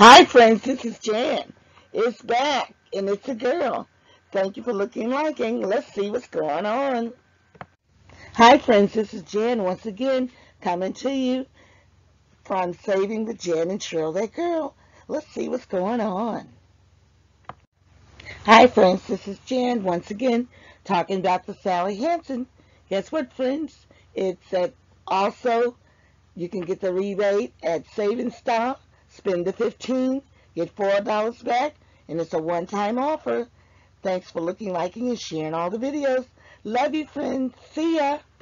Hi friends, this is Jan. It's back, and it's a girl. Thank you for looking and liking. Let's see what's going on. Hi friends, this is Jan once again, coming to you from Saving with Jan and Trill That Girl. Let's see what's going on. Hi friends, this is Jan once again, talking about the Sally Hansen. Guess what friends? It's at also You can get the rebate at SavingStar. Spend the 15, get $4 back, and it's a one-time offer. Thanks for looking, liking, and sharing all the videos. Love you, friends. See ya.